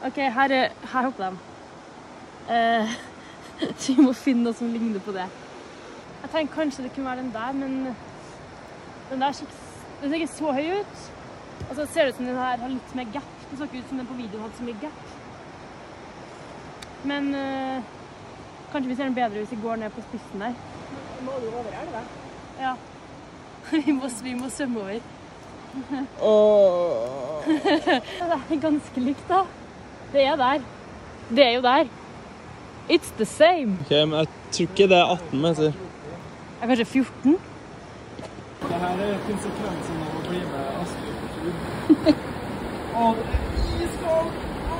Ok, her hopper de. Så vi må finne noe som ligner på det. Jeg tenker kanskje det kunne være den der, men den der ser ikke så høy ut. Og så ser det ut som den her har litt mer gap. Det så ikke ut som den på videoen hadde så mye gap. Men kanskje vi ser den bedre hvis vi går ned på spissen der. Må du over, er det det? Ja. Vi må svømme over. Det er ganske likt da. Det er der. Det er jo der. It's the same. Ok, men jeg tror ikke det er 18 meter. Det er kanskje 14? Det her er konsekvensen av å bli med Asbjørn på tur. Åh, det er iskaldt!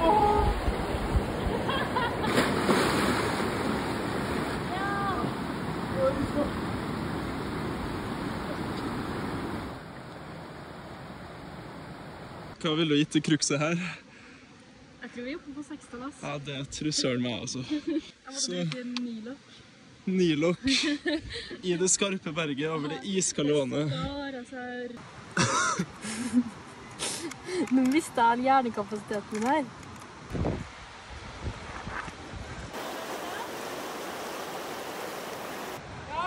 Hva vil du gitt til krukset her? Jeg tror vi er oppe på 16, ass. Ja, det tror søren meg altså. Jeg måtte bruke nylokk. Nylokk i det skarpe berget over det iskalde vannet. Nå mistet jeg hjernekapasiteten her. Ja.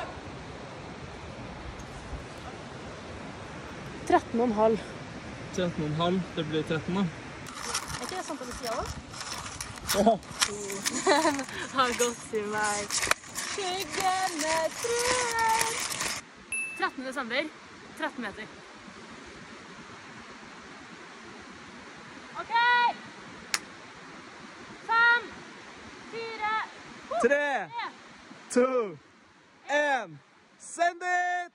13,5. 13,5, det blir 13 da. Er ikke det sånn på det siden også? Ja. Har gått i meg. Skyggene truer. 13. desember, 13 meter. Ok! 5, 4, 3, 2, 1, send it!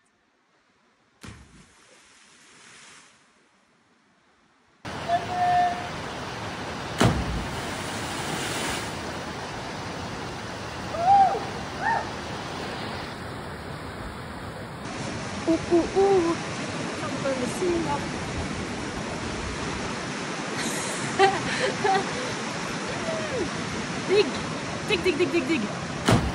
Digg! Digg, digg, digg, digg, digg.